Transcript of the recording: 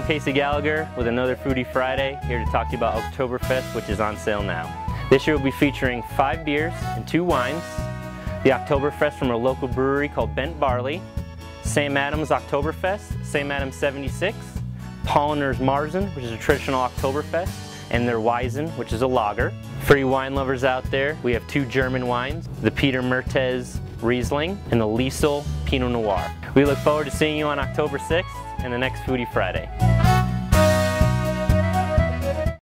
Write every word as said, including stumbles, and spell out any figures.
Casey Gallagher with another Foodie Friday, here to talk to you about Oktoberfest, which is on sale now. This year we'll be featuring five beers and two wines. The Oktoberfest from a local brewery called Bent Barley, Sam Adams Oktoberfest, Sam Adams seventy-six, Polliner's Marzen, which is a traditional Oktoberfest, and their Weizen, which is a lager. For you wine lovers out there, we have two German wines, the Peter Mertes Riesling and the Liesel Pinot Noir. We look forward to seeing you on October sixth and the next Foodie Friday.